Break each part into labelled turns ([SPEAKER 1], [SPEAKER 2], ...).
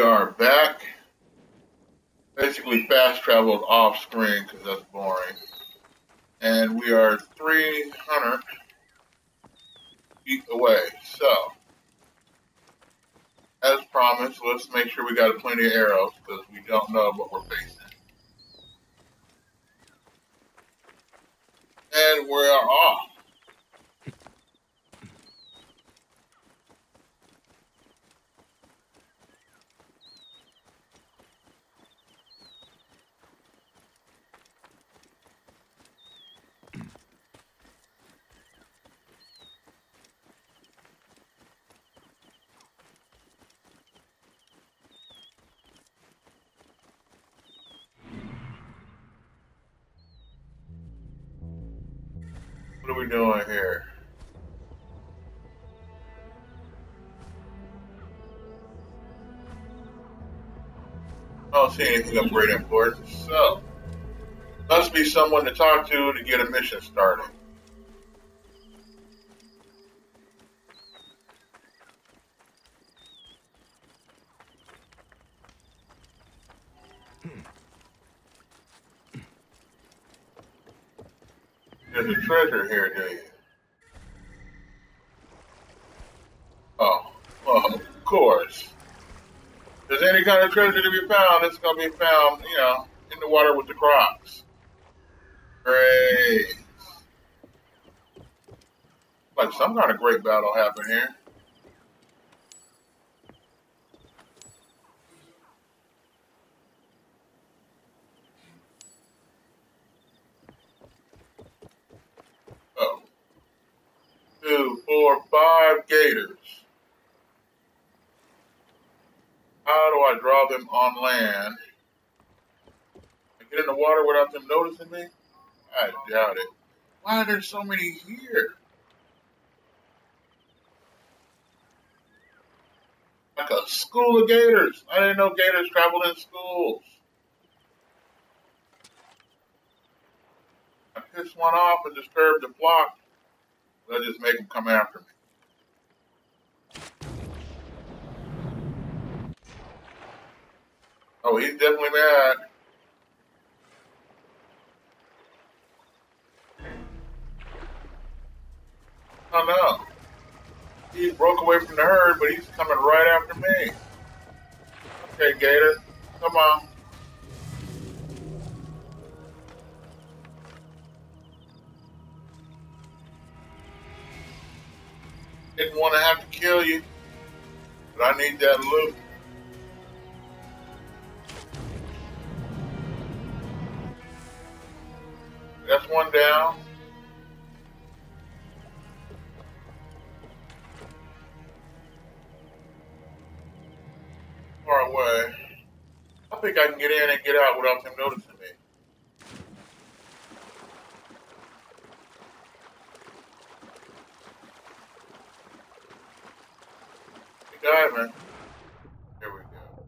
[SPEAKER 1] are back. Basically fast traveled off screen because that's boring. And we are 300 feet away. So, as promised, let's make sure we got plenty of arrows because we don't know what we're facing. And we are off. What are we doing here? I don't see anything of great importance. So, must be someone to talk to get a mission started. There's a treasure here, do you? Oh, well, of course. If there's any kind of treasure to be found, it's going to be found, in the water with the crocs. Great. Like some kind of great battle happened here. Oh. 2, 4, 5 gators. How do I draw them on land? I get in the water without them noticing me? I doubt it. Why are there so many here? Like a school of gators. I didn't know gators traveled in schools. I piss one off and disturb the flock. They'll just make them come after me. Oh, he's definitely mad. Oh no. He broke away from the herd, but he's coming right after me. Okay, Gator. Come on. Didn't want to have to kill you, but I need that loot. That's one down. Far away. I think I can get in and get out without them noticing me. You got it, man. Here we go.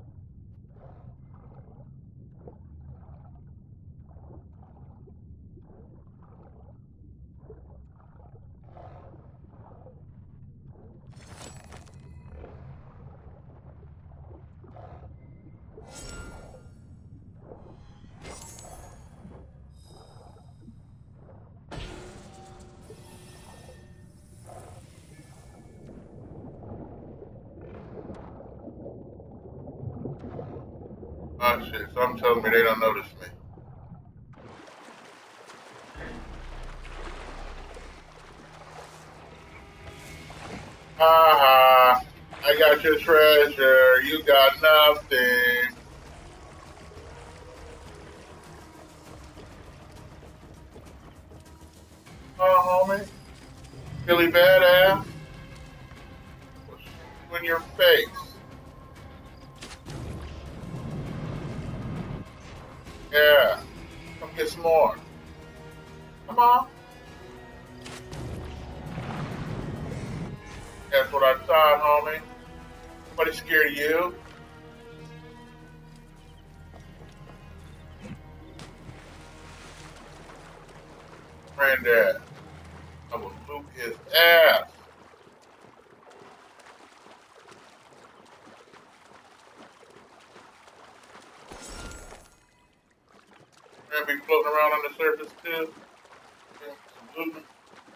[SPEAKER 1] Oh shit, something tells me they don't notice me. Ha ha, I got your treasure, you got nothing. Oh homie, Billy Badass, will shoot you in your face. Yeah, come get some more. Come on. That's what I thought, homie. Nobody scared of you. Granddad, I will loot his ass. And be floating around on the surface too. Yeah, some looting.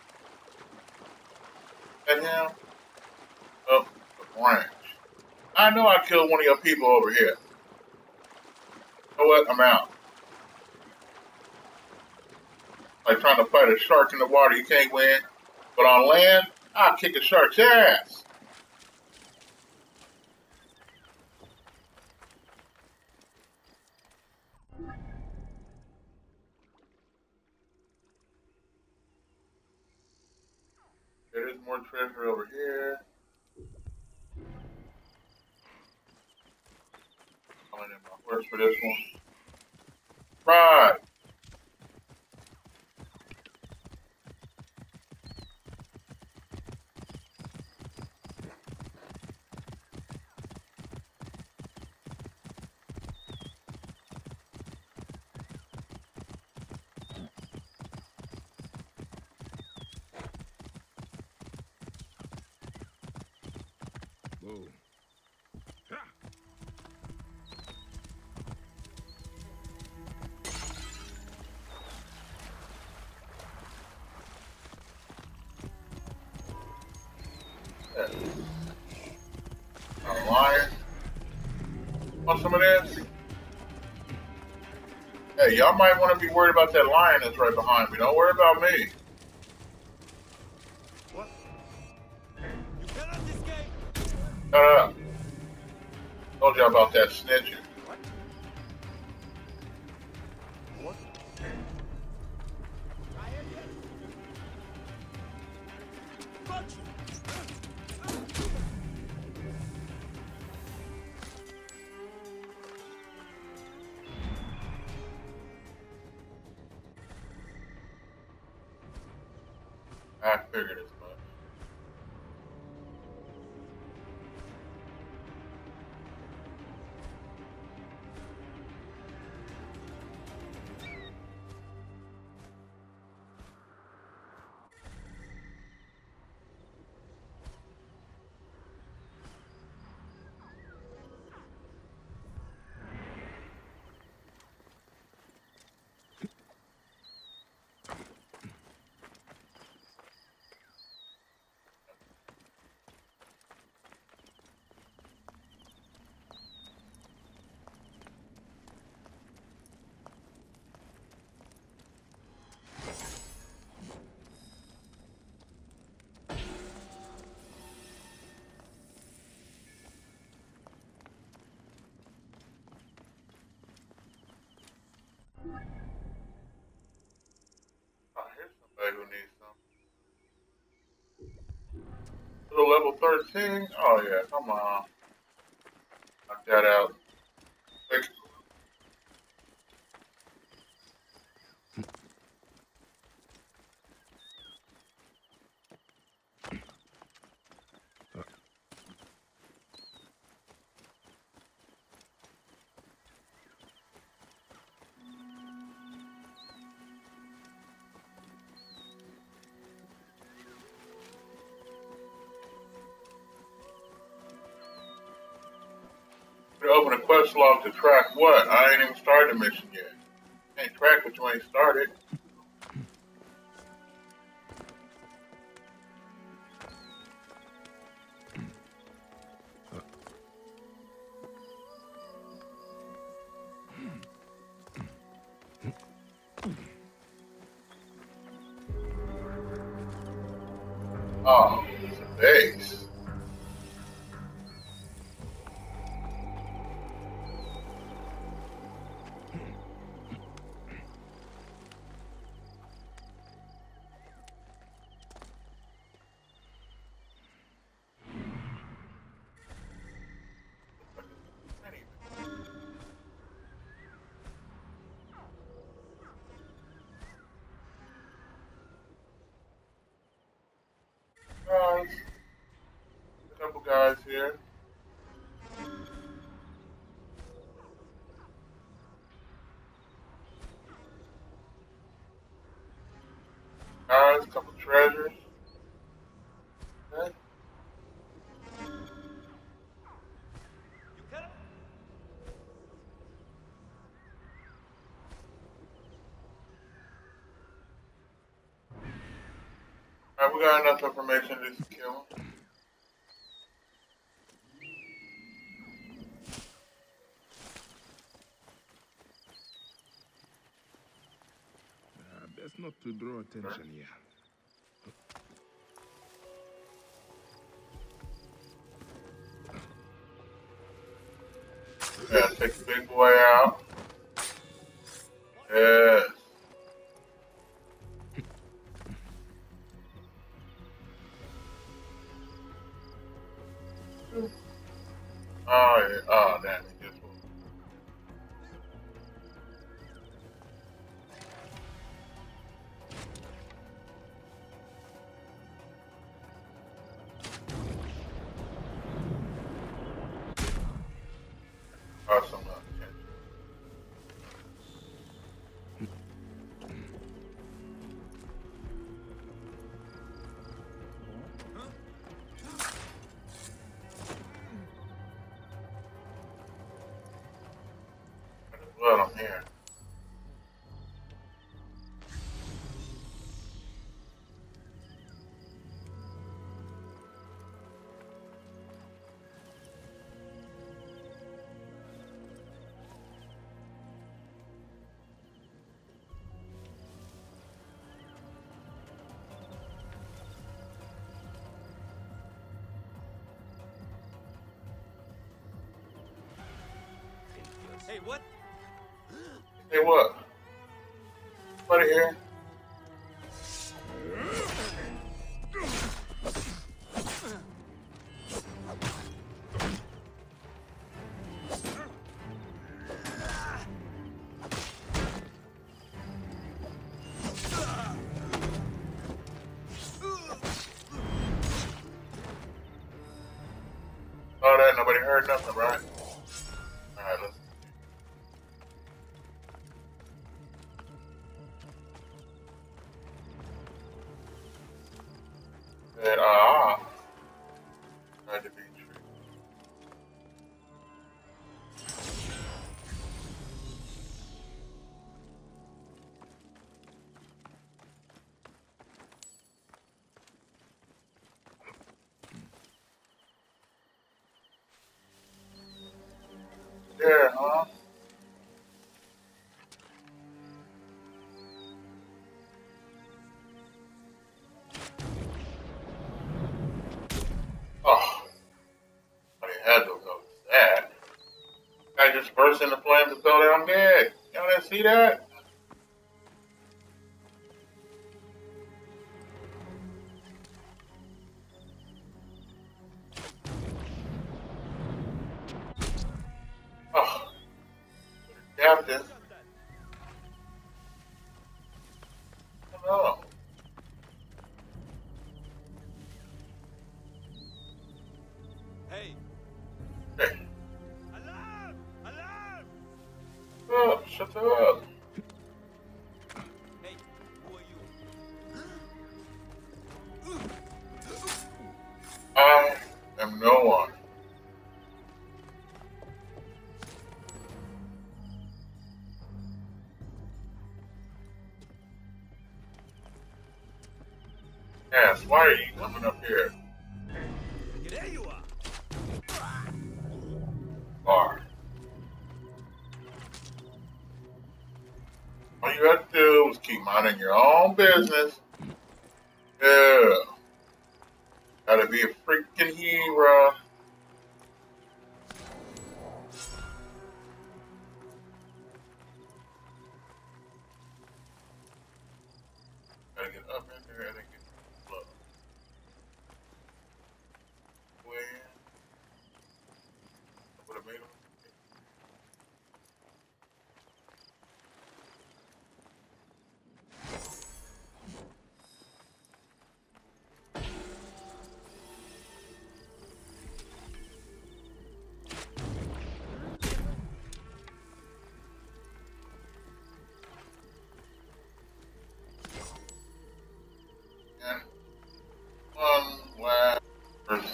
[SPEAKER 1] At him. Oh, the branch. I know I killed one of your people over here. You know what? I'm out. Like trying to fight a shark in the water, you can't win. But on land, I'll kick a shark's ass. There is more treasure over here. Calling in my horse for this one. Right.
[SPEAKER 2] Whoa. Ha!
[SPEAKER 1] Yeah. A lion. Want some of this? Hey, y'all might want to be worried about that lion that's right behind me. Don't worry about me.
[SPEAKER 2] What? You cannot escape!
[SPEAKER 1] Shut up. Told y'all about that snitching.
[SPEAKER 2] What? What? Got you!
[SPEAKER 1] I figured as much. Oh, here's somebody who needs some. Little level 13? Oh, yeah, come on. Knock that out. Quick. You open a quest log to track what? I ain't even started the mission yet. Can't track what you ain't started. Oh, it's a base. Guys, a couple guys here. Guys, a couple treasures. Okay.
[SPEAKER 2] You cannot...
[SPEAKER 1] we got enough information to just kill him.
[SPEAKER 2] Best not to draw attention here.
[SPEAKER 1] Yeah, take the big boy out. Yes. Oh, yeah. Oh, damn. He just moved. Awesome. Blood on here.
[SPEAKER 2] Hey, what?
[SPEAKER 1] Hey, what? What here? Oh, that nobody heard nothing, right? All right, let's. And tried to be true. There, huh? Oh, I had to notice that. I just burst into flames and fell down dead. Y'all didn't see that? Oh, Captain. Hello.
[SPEAKER 2] Hey,
[SPEAKER 1] Hey,
[SPEAKER 2] alarm! Alarm!
[SPEAKER 1] shut up.
[SPEAKER 2] Hey, who are you?
[SPEAKER 1] I am no one. Yes, why are you coming up here?
[SPEAKER 2] There you are.
[SPEAKER 1] Bar. All you have to do was keep minding your own business. Yeah. Gotta be a freaking hero. Gotta get up in there and then get the blood. Where? I would have made him. And one last person.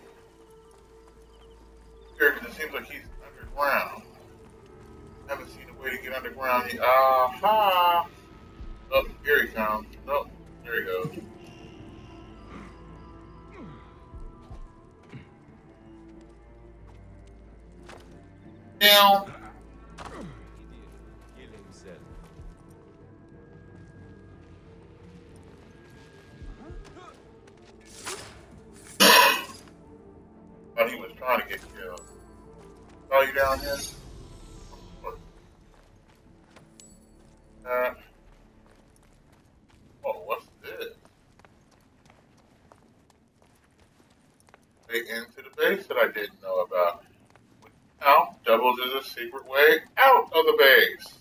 [SPEAKER 1] Here, because it seems like he's underground. Haven't seen a way to get underground. Aha! Oh, here he comes. Oh, there he goes. Now,
[SPEAKER 2] He did. Kill himself.
[SPEAKER 1] thought he was trying to get killed. Saw you down here? Uh, oh, what's this? Way into the base that I didn't know about. Now, doubles as a secret way out of the base.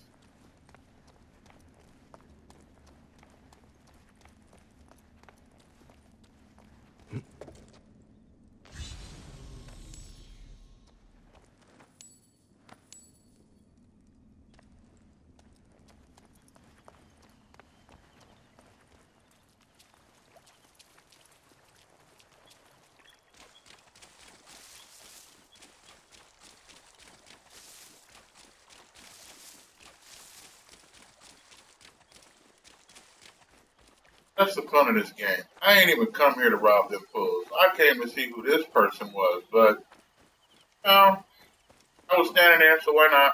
[SPEAKER 1] That's the fun of this game. I ain't even come here to rob them fools. I came to see who this person was, but, well, I was standing there, so why not?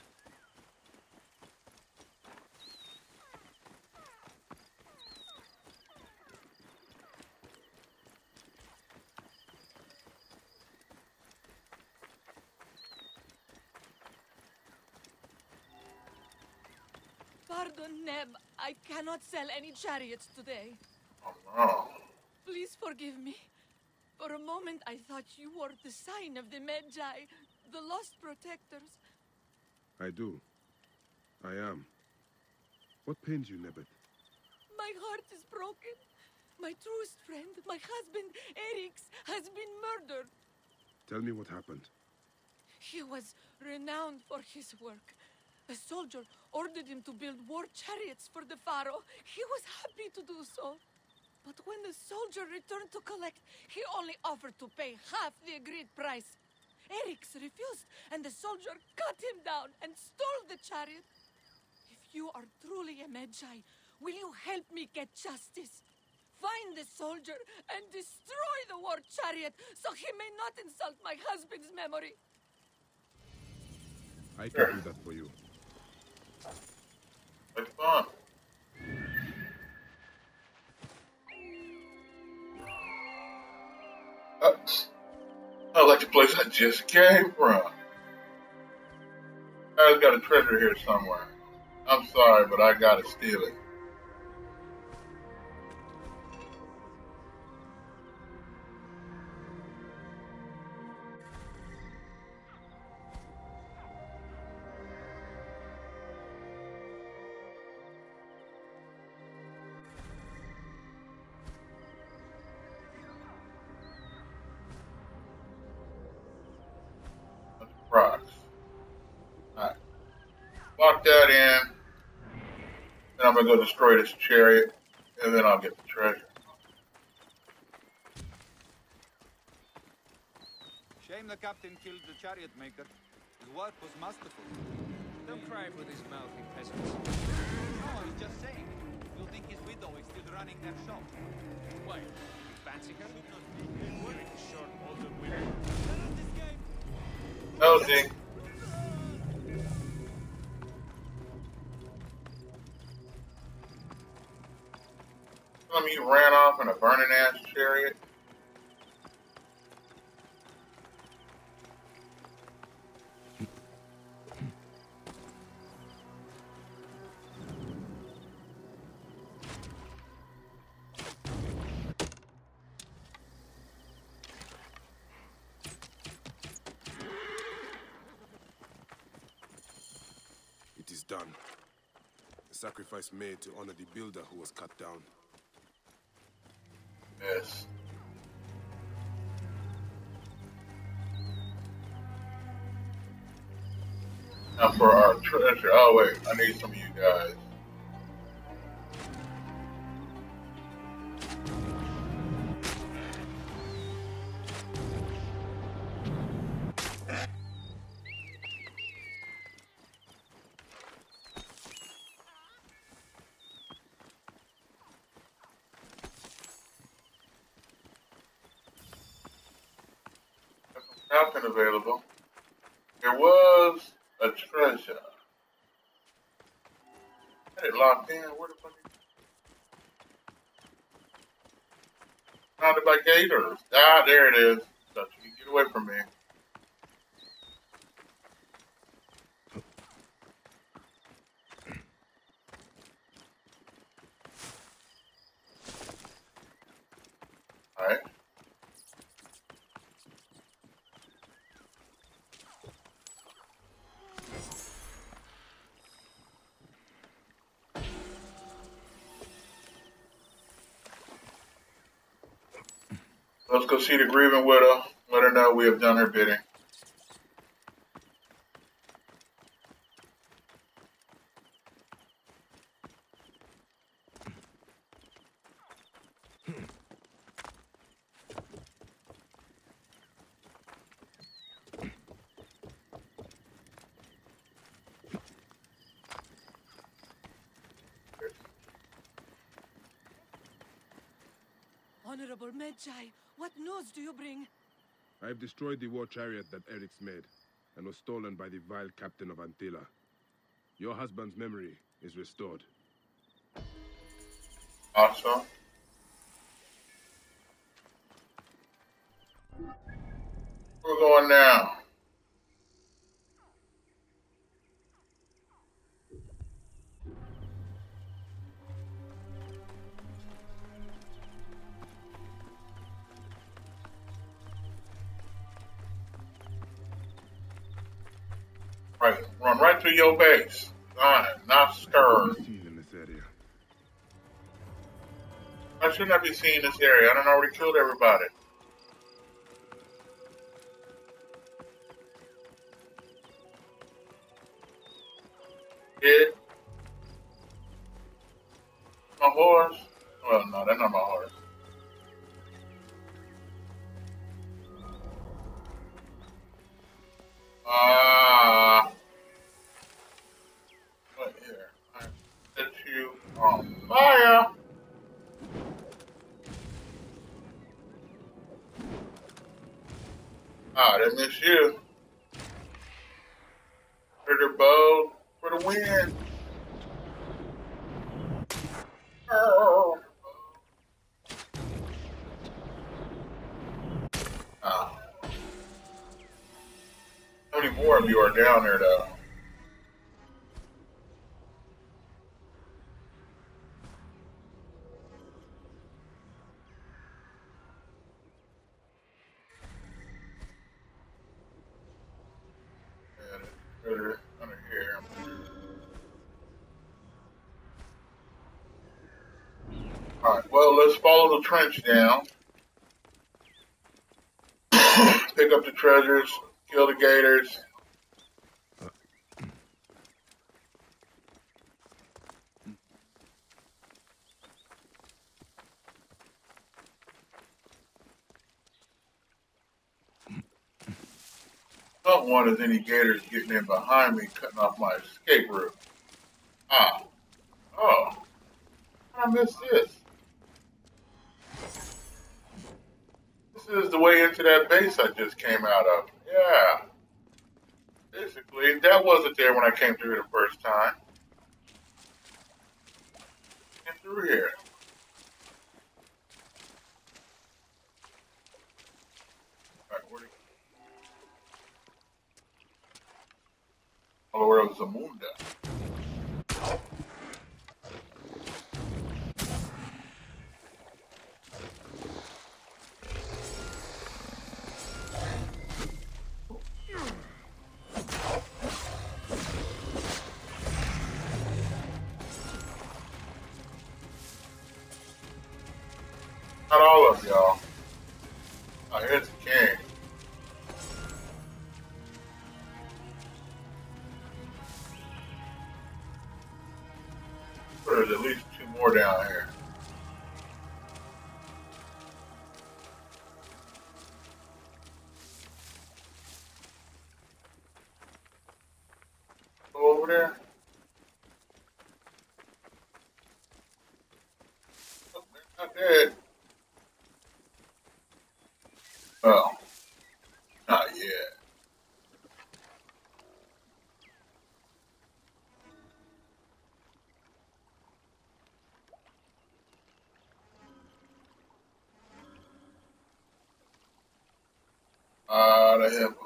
[SPEAKER 3] Pardon, Neb. I cannot sell any chariots today.
[SPEAKER 1] Oh, no.
[SPEAKER 3] Please forgive me. For a moment, I thought you were the sign of the Magi, the lost protectors.
[SPEAKER 4] I do. I am. What pains you, Nebbet?
[SPEAKER 3] My heart is broken. My truest friend, my husband, Erix, has been murdered.
[SPEAKER 4] Tell me what happened.
[SPEAKER 3] He was renowned for his work. A soldier ordered him to build war chariots for the pharaoh. He was happy to do so. But when the soldier returned to collect, he only offered to pay half the agreed price. Erix refused, and the soldier cut him down and stole the chariot. If you are truly a Magi, will you help me get justice? Find the soldier and destroy the war chariot so he may not insult my husband's memory.
[SPEAKER 4] I can do that for you.
[SPEAKER 1] Like fun. I like the place I just came from. I've got a treasure here somewhere. I'm sorry, but I gotta steal it. Rocks. Alright. Lock that in. Then I'm gonna go destroy this chariot, and then I'll get the treasure.
[SPEAKER 5] Shame the captain killed the chariot maker. His work was masterful.
[SPEAKER 2] Don't cry for these mouthy peasants.
[SPEAKER 5] No, I was just saying. You'll think his widow is still running their shop.
[SPEAKER 2] Why? You fancy her? Should not be. Pretty short older women. Let us escape!
[SPEAKER 1] Nosy. Some of you ran off in a burning ass chariot.
[SPEAKER 4] It is done. A sacrifice made to honor the builder who was cut down.
[SPEAKER 1] Yes. Now for our treasure. Oh wait, I need some of you guys. Got some falcon available. There was a treasure. I had it locked in. Where the fuck is it? Surrounded by gators. Ah, there it is. Thought you could get away from me. Alright. Let's go see the grieving widow. Let her know we have done her bidding.
[SPEAKER 3] Honorable Medjay, what news do you bring?
[SPEAKER 4] I have destroyed the war chariot that Eric's made, and was stolen by the vile captain of Antilla. Your husband's memory is restored.
[SPEAKER 1] Awesome. We're going now. Right, run right to your base. Not scared.
[SPEAKER 4] Seen in this area.
[SPEAKER 1] I should not be seeing this area. I done already killed everybody. Kid. My horse. Well, no, that's not my horse. What here? I set you on fire. Ah, they miss you. Trigger bow for the win. Oh. Ah. How many more of you are down there, though? Under here. Alright, well, let's follow the trench down. Pick up the treasures, kill the gators. Don't want as any gators getting in behind me, cutting off my escape route. Ah. Oh. I missed this. This is the way into that base I just came out of. Yeah. Basically, that wasn't there when I came through the first time. Get through here. Alright, where'd it go? Follower of Zamunda. Not all of y'all. Oh, here's the king. There's at least two more down here. Go over there. Oh, man, not dead. Oh, not yet. of hippos.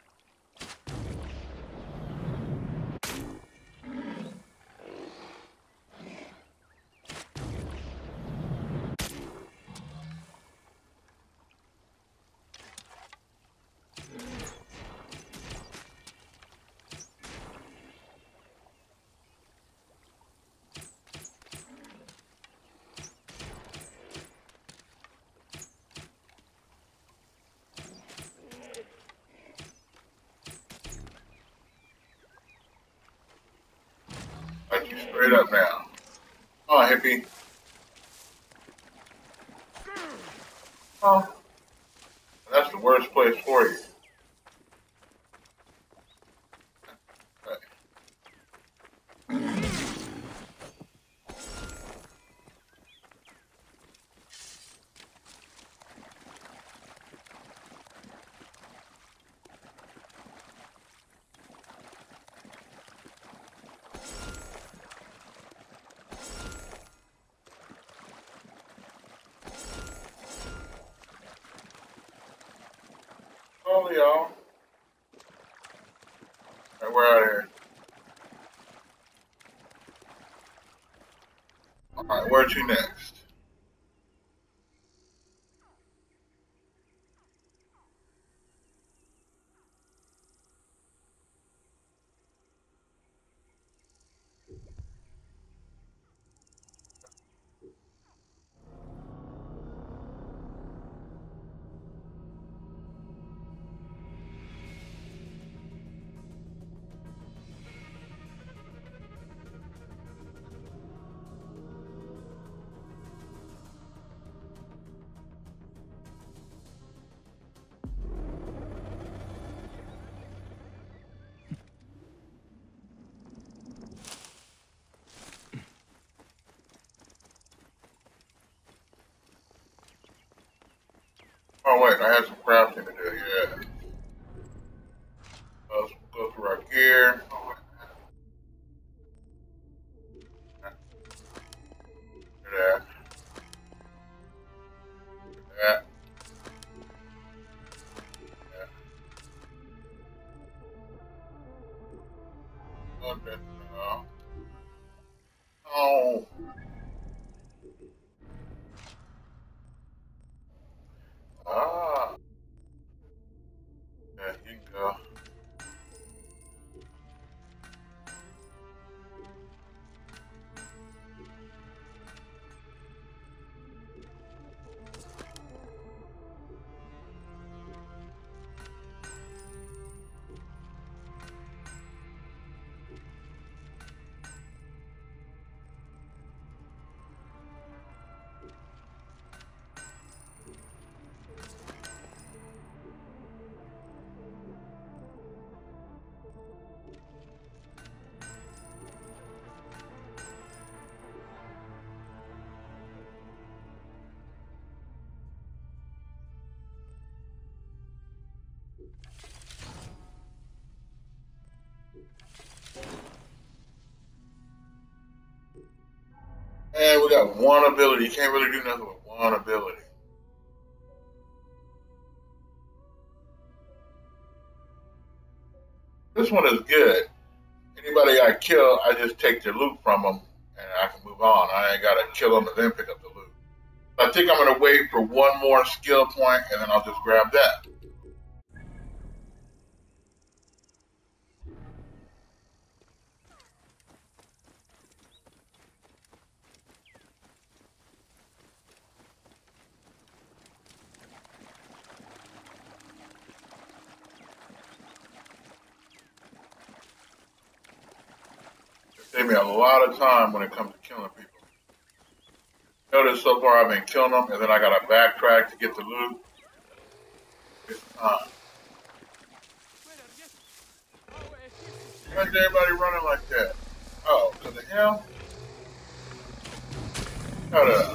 [SPEAKER 1] Like you straight up now. Oh, hippie. Oh, that's the worst place for you. Slowly, y'all. Alright, we're out of here. Alright, where to next? Oh wait, I had some crafting to do, yeah. Let's go through our gear. Oh, wait. Do that. Do that. Yeah. Okay, no. Oh. Ah. Yeah, you can go. And we got one ability. You can't really do nothing with one ability. This one is good. Anybody I kill, I just take their loot from them and I can move on. I ain't got to kill them and then pick up the loot. I think I'm going to wait for one more skill point and then I'll just grab that. It saved me a lot of time when it comes to killing people. Notice so far I've been killing them and then I got to backtrack to get the loot. It's time. Why is everybody running like that? Oh, because of him? Shut up.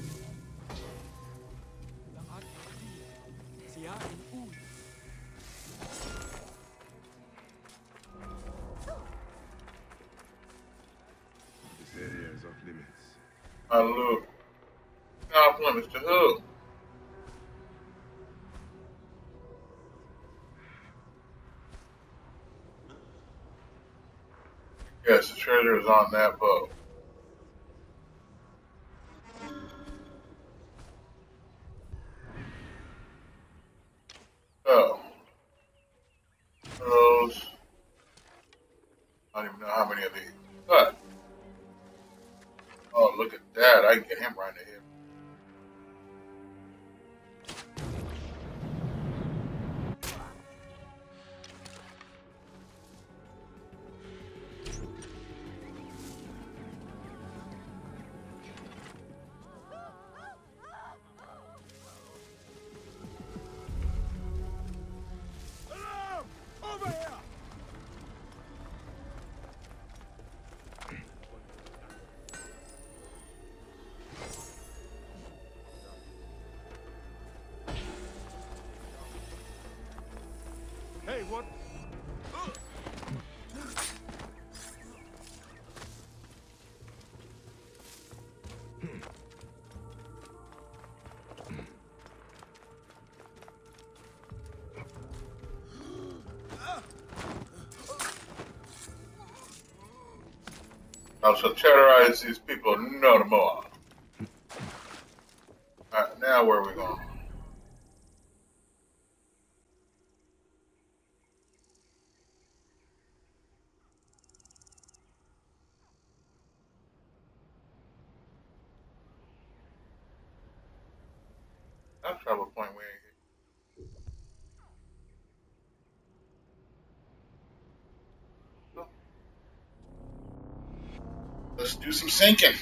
[SPEAKER 4] This area is off limits.
[SPEAKER 1] Look. Off limits to who? Yes, the treasure is on that boat. So, those. I don't even know how many of these. But, oh, look at that. I can get him right in here.
[SPEAKER 2] Hey, what?
[SPEAKER 1] I shall terrorize these people no more. Alright, now where are we going? That travel point we ain't hit. Let's do some sinking.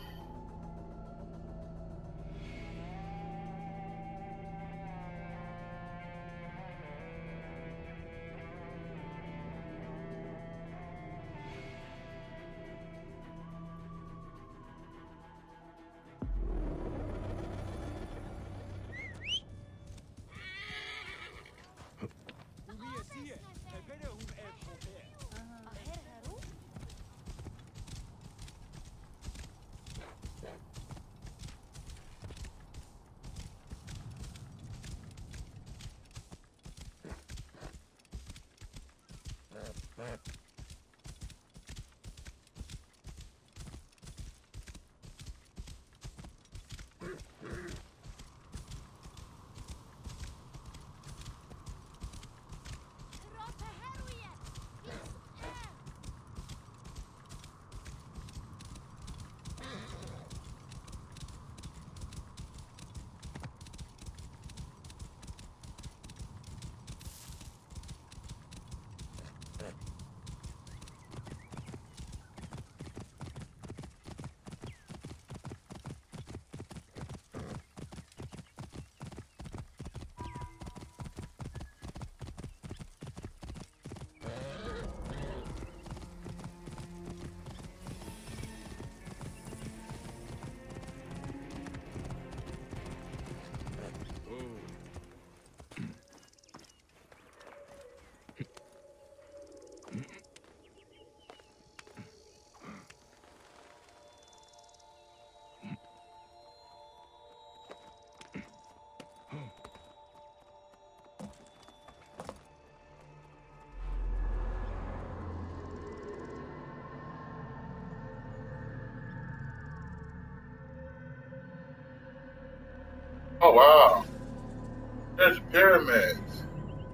[SPEAKER 1] Oh wow, there's pyramids.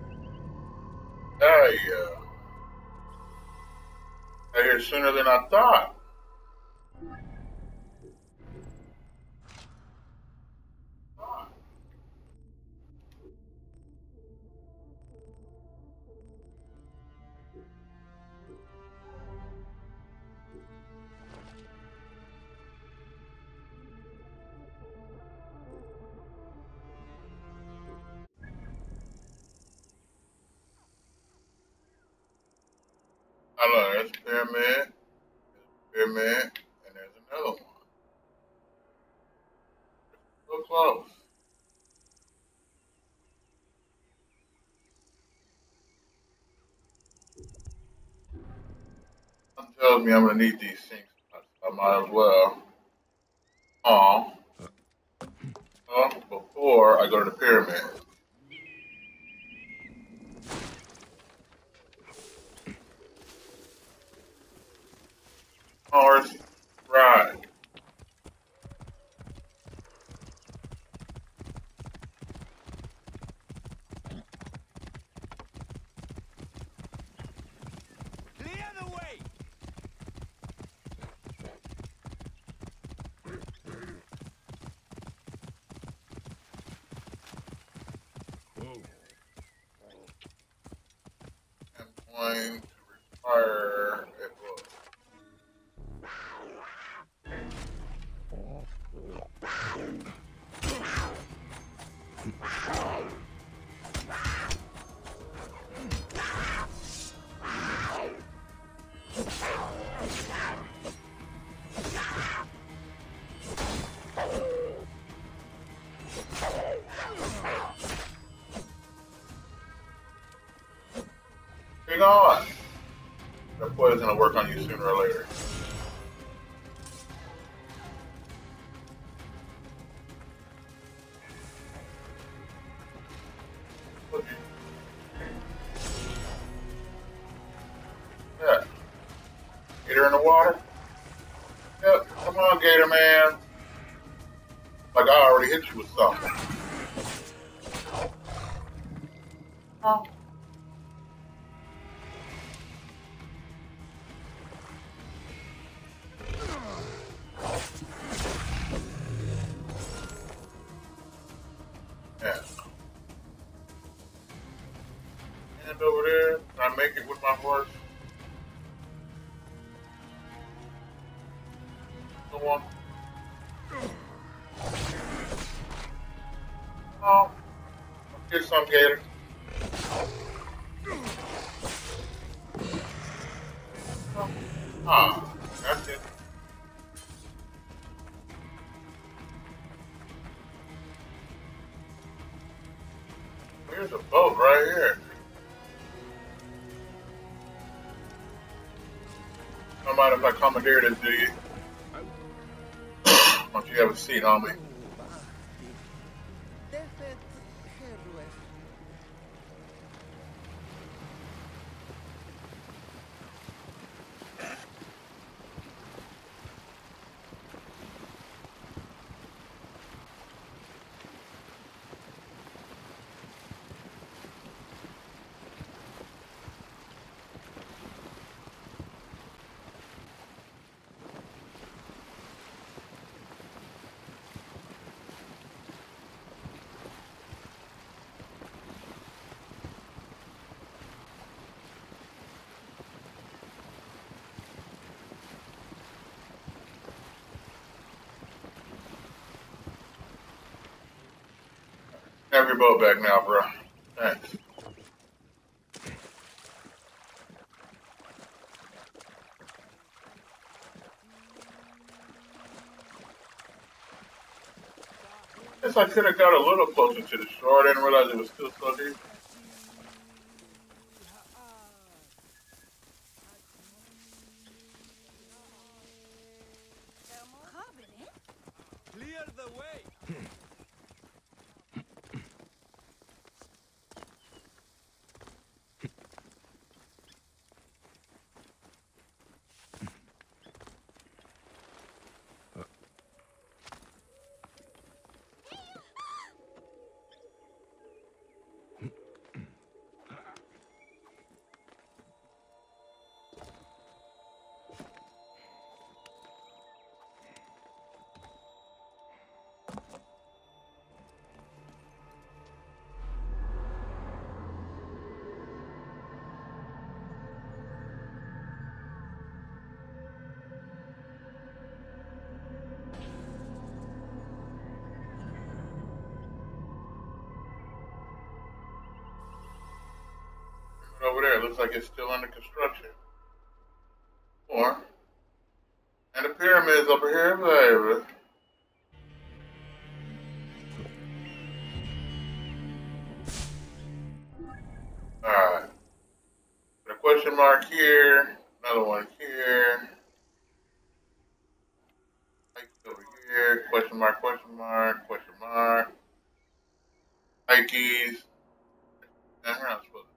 [SPEAKER 1] There you go. Got here sooner than I thought. I know there's a pyramid, and there's another one. So close. Something tells me I'm gonna need these things. I might as well. Before I go to the pyramid. going to require a book. Hang on. That poison will work on you sooner or later. Yeah. Gator in the water? Yep. Come on, Gator Man. Like I already hit you with something. Oh. Yeah. Hand over there. Can I make it with my horse? Come on. Oh. Get some, Gator. Ah, that's it. Here's a boat right here. Don't mind if I commandeer this, do you? Don't you have a seat, homie? Have your boat back now, bro. Thanks. Guess I could have got a little closer to the shore. I didn't realize it was still so deep.
[SPEAKER 5] Clear the way! Over there, looks like it's still under construction. Or, and the pyramids over here, baby. Alright. Put a question mark here, another one here. Height over here, question mark, question mark, question mark. Height keys. And here I'm supposed to.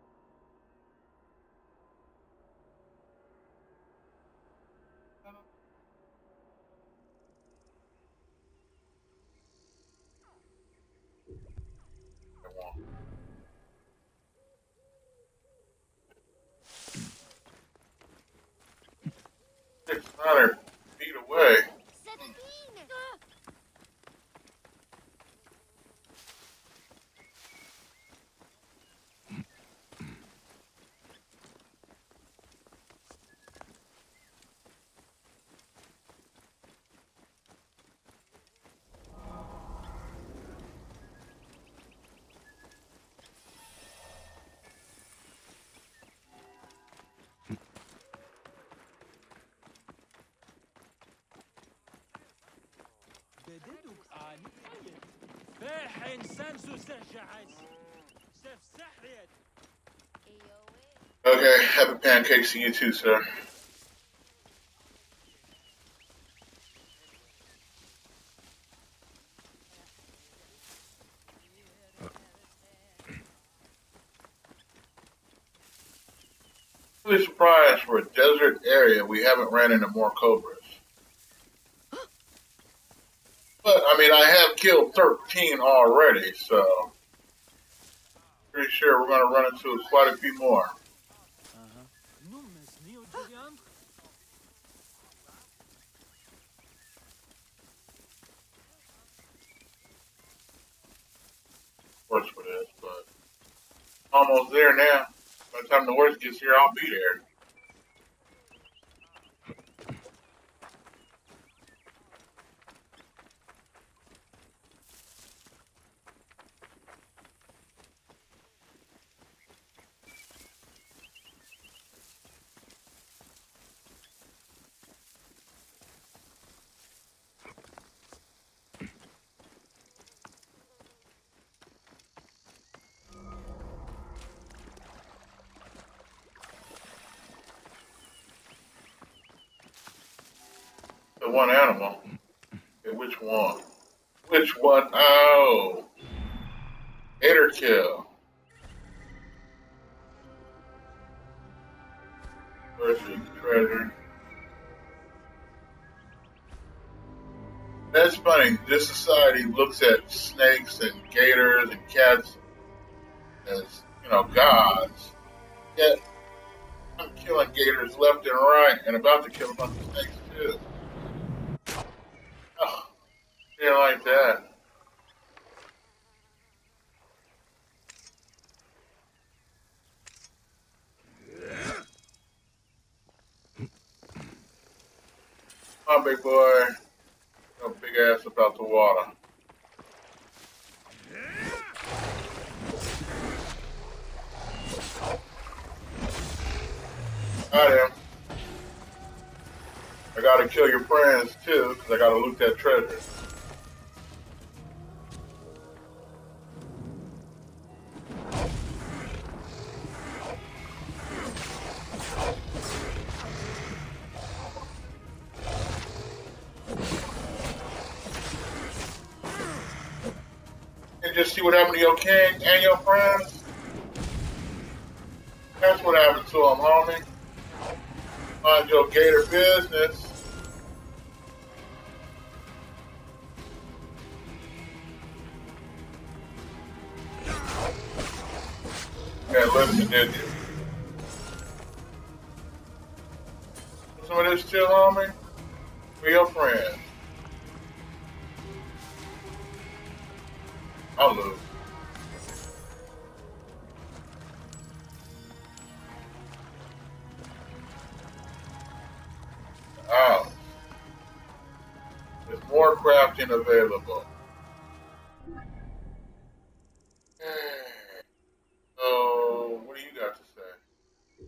[SPEAKER 5] It's another feet away.
[SPEAKER 1] Okay, happy pancakes to you too, sir. Really surprised for a desert area we haven't ran into more cobras. But I mean, I have killed 13 already, so pretty sure we're going to run into quite a few more. Horse for this, but almost there now. By the time the horse gets here, I'll be there. The one animal. Okay, which one? Which one? Oh. Gator kill. Versus treasure. That's funny. This society looks at snakes and gators and cats as, gods. Yet, I'm killing gators left and right and about to kill a bunch of snakes too. Oh, yeah, like that. Come on, big boy. No big ass about the water. Got him. I gotta kill your friends too, because I gotta loot that treasure. And just see what happened to your king and your friends? That's what happened to them, homie. Mind your gator business. Yeah, listen, did you? Some of this too, homie? For your friends. I'll lose. Oh. There's more crafting available. So, what do you got to say?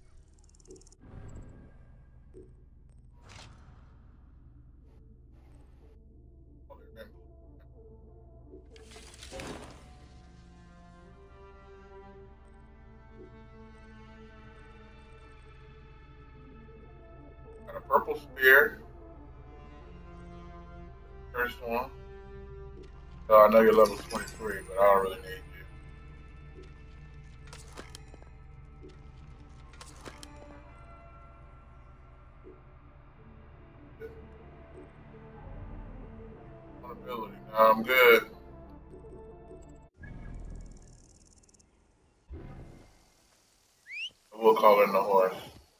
[SPEAKER 1] Oh, they're empty. Got a purple spear. First one. I know you're level 23, but I don't really need you. Ability. No, I'm good. We'll call in the horse.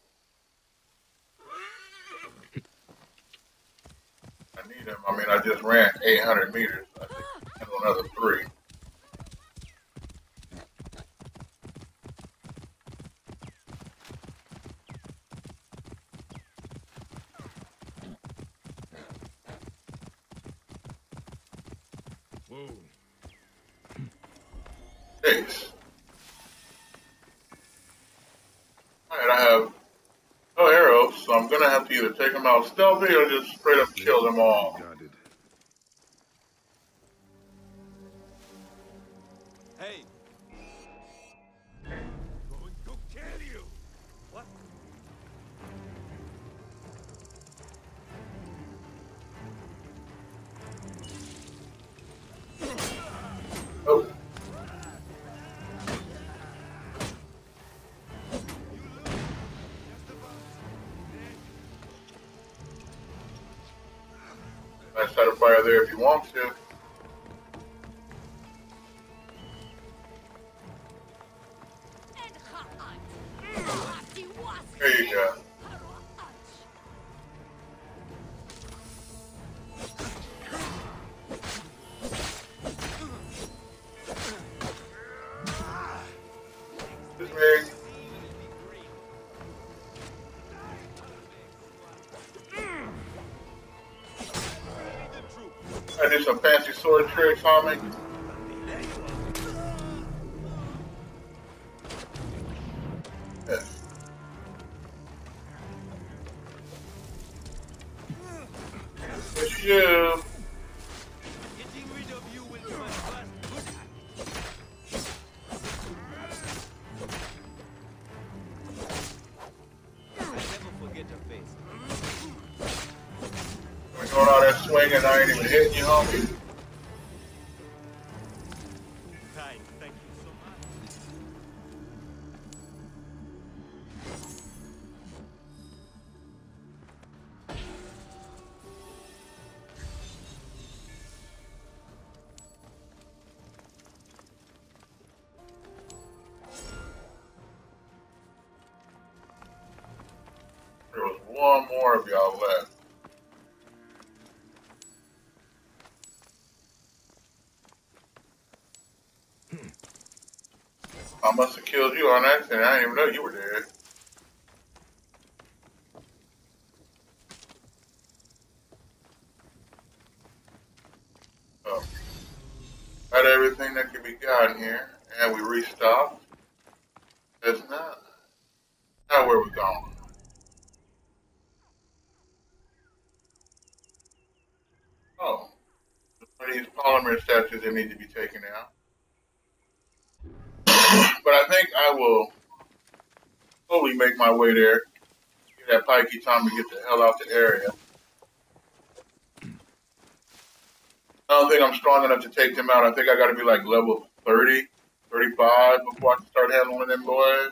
[SPEAKER 1] I need him. I mean, I just ran 800 meters. I think I do another 3.
[SPEAKER 4] Whoa.
[SPEAKER 1] Ace. Alright, I have no arrows, so I'm gonna have to either take them out stealthy or just straight up kill them all.
[SPEAKER 4] Guarded.
[SPEAKER 1] Let's set a fire there if you want to. There you go. I do some fancy sword tricks on me. Yes. It's you.
[SPEAKER 2] Getting rid of you will be my first good act. Never forget a face.
[SPEAKER 1] We're doing all that swinging, I ain't even hitting you, homie.
[SPEAKER 2] Kind, thank you so much.
[SPEAKER 1] There was one more of y'all left. I must have killed you on accident. I didn't even know you were dead. Oh. Got everything that can be gotten here. And we restocked. That's not. Now where we going? Oh. One of these polymer statues that need to be taken out. But I think I will slowly make my way there. Give that pikey time to get the hell out the area. I don't think I'm strong enough to take them out. I think I gotta be like level 30, 35 before I can start handling them boys.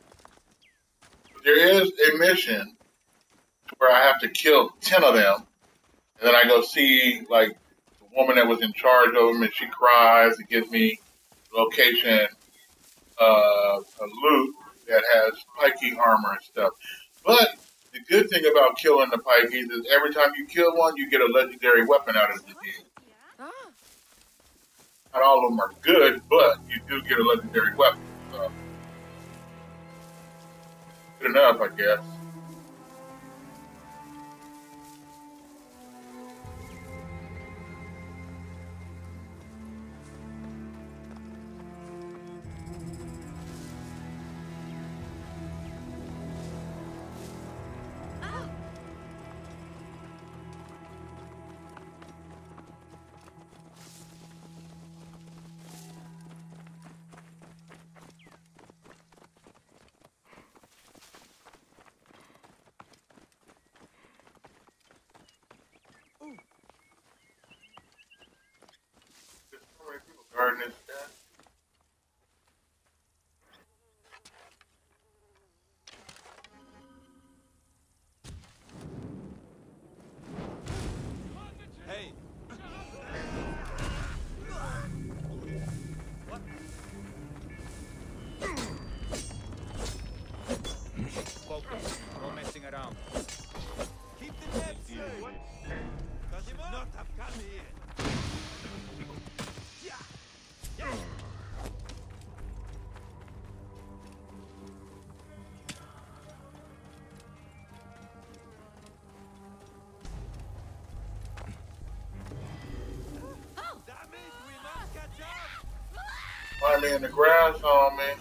[SPEAKER 1] There is a mission where I have to kill 10 of them. And then I go see like the woman that was in charge of them and she cries and gives me location, a loot that has pikey armor and stuff. But the good thing about killing the pikeys is every time you kill one, you get a legendary weapon out of the deal. Not all of them are good, but you do get a legendary weapon. So. Good enough, I guess. There's so many people guarding this stand.
[SPEAKER 2] Hey! What? Focus. No messing around. Keep the depth here. What? Does he not have come here? Damn it, we must catch up!
[SPEAKER 1] Find me in the grass on me.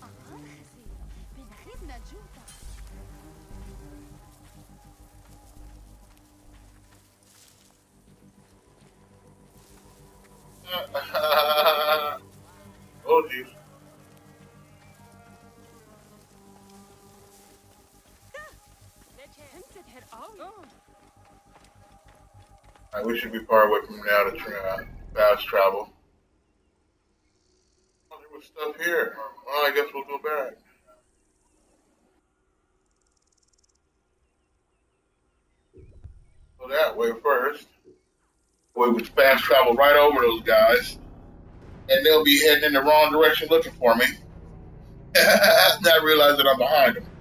[SPEAKER 1] Oh, geez. Alright, we should be far away from now to fast travel. Oh, there was stuff here. Well, I guess we'll go back. Go that way first.
[SPEAKER 5] We would fast travel right over those guys, and they'll be heading in the wrong direction looking for me. Not realize that I'm behind them.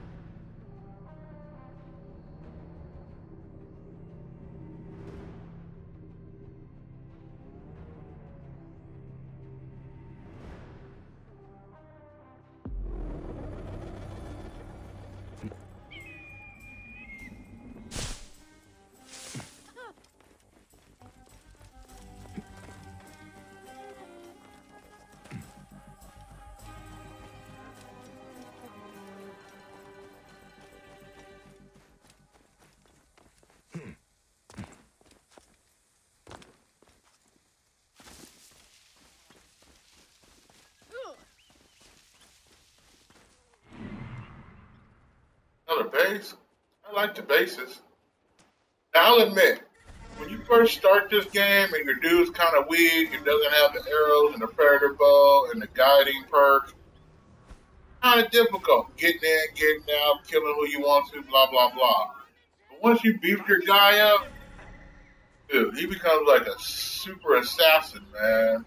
[SPEAKER 5] Another base? I like the bases. Now, I'll admit, when you first start this game and your dude's kind of weak and doesn't have the arrows and the predator bow and the guiding perk, kind of difficult. Getting in, getting out, killing who you want to, blah, blah, blah. But once you beef your guy up, dude, he becomes like a super assassin, man.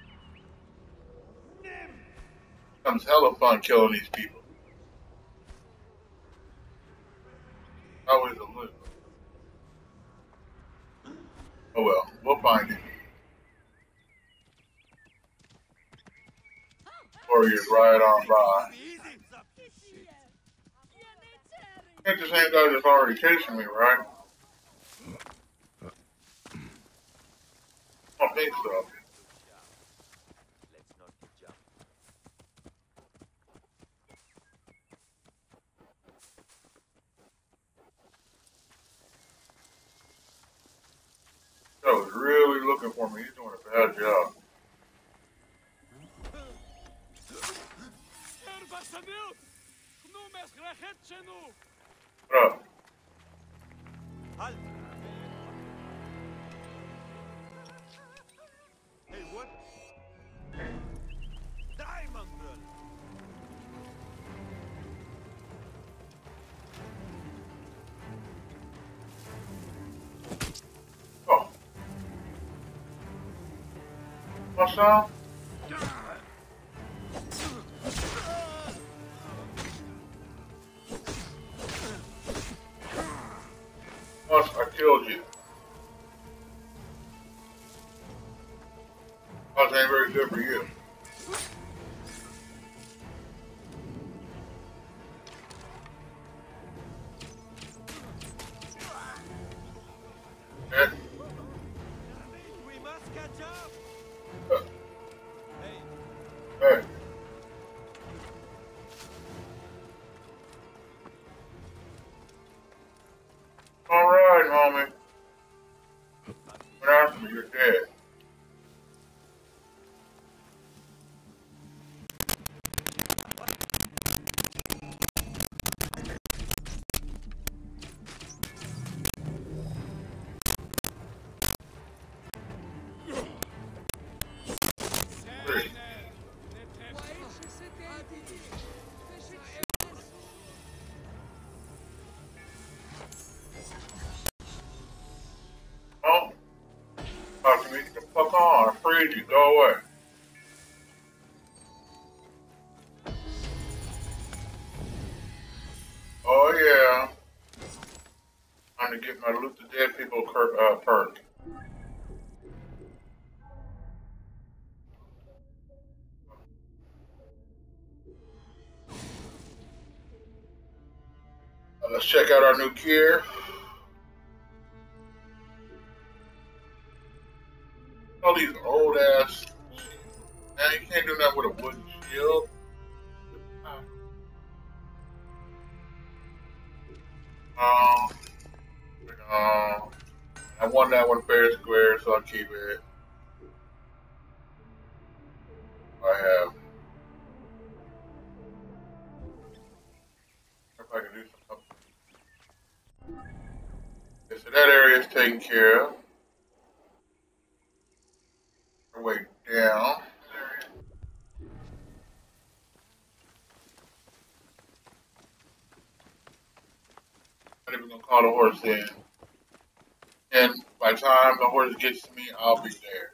[SPEAKER 5] Becomes hella fun killing these people. Always a loot. Oh well, we'll find it. Warriors right on by. It's the same guy that's already chasing me, right? I don't think so. That was really looking for me. He's doing a bad job. What up?
[SPEAKER 2] Hey, what? Die, mongrel!
[SPEAKER 5] Oh. What's up? Plus, I killed you. That ain't very good for you. Eh?
[SPEAKER 2] We must catch up! Hey,
[SPEAKER 5] Hey. All right, homie. When after me, you're dead. Three. Oh, talk to me. Get the fuck on. I freed you. Go away. Oh, yeah. Time to get my loot the dead people perk. Let's check out our new gear. All these old ass. Man, you can't do that with a wooden shield. I won that one fair and square, so I'll keep it. I have. If I can do something. Okay, so that area is taken care of. Our way down. Not even gonna call the horse in.
[SPEAKER 1] And by the time the horse gets to me, I'll be there.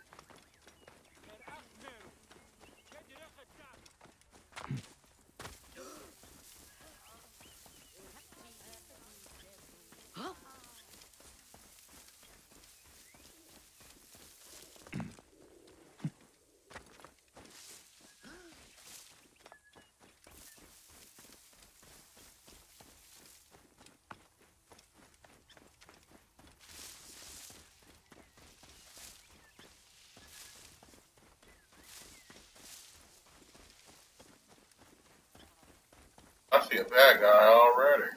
[SPEAKER 1] I see a bad guy already.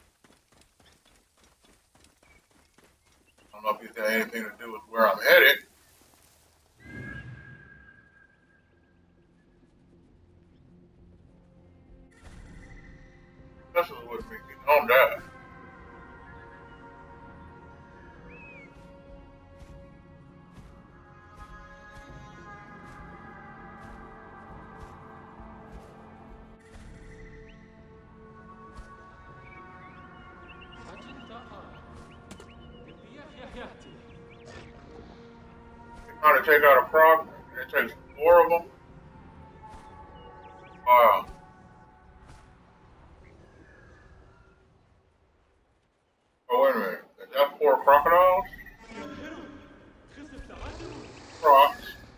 [SPEAKER 1] I don't know if he's got anything to do with where I'm headed. This is what makes me don't die. Trying to take out a prop, it takes 4 of them. Wow. Oh, wait a minute. Is that 4 crocodiles? Crocs.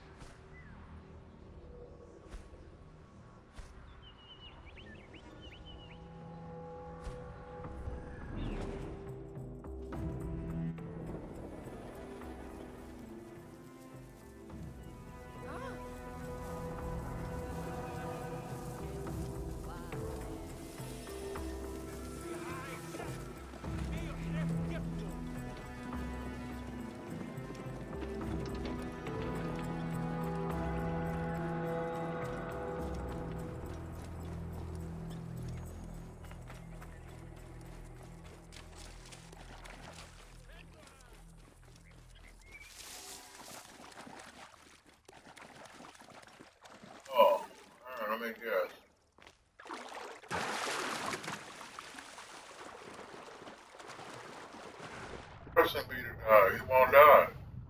[SPEAKER 1] Oh, alright, let me guess. Person be to die, he won't die.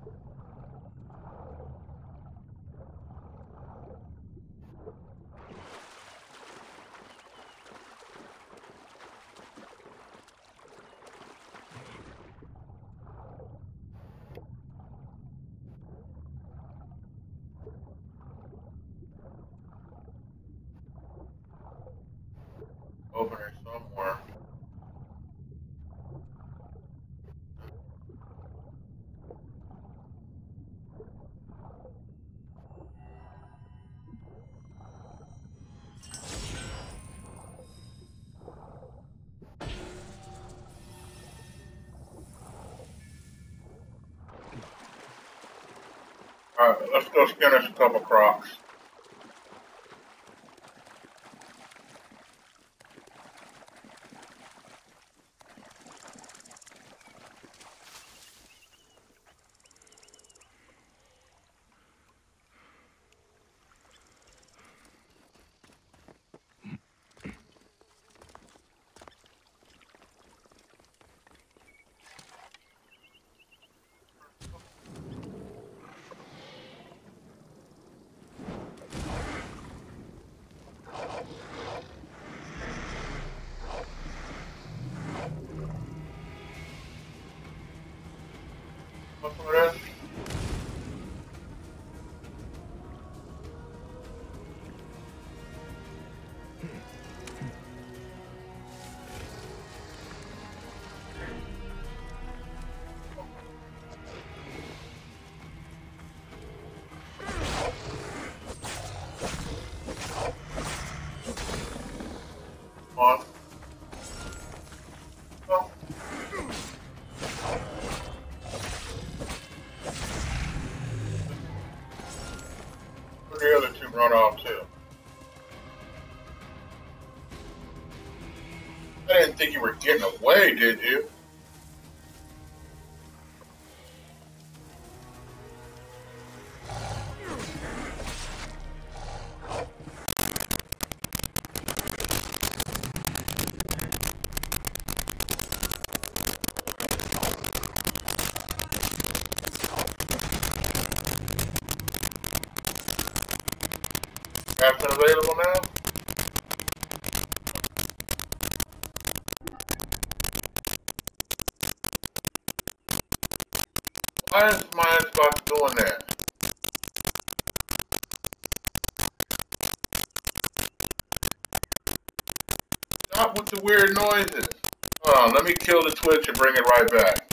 [SPEAKER 1] Opening somewhere. Alright, let's go skin us a couple crocs. What's some of this? On. Oh. Where the other 2 run off too? I didn't think you were getting away, did you? captain available now? Why is my Xbox doing that? Stop with the weird noises. Hold on, let me kill the Twitch and bring it right back.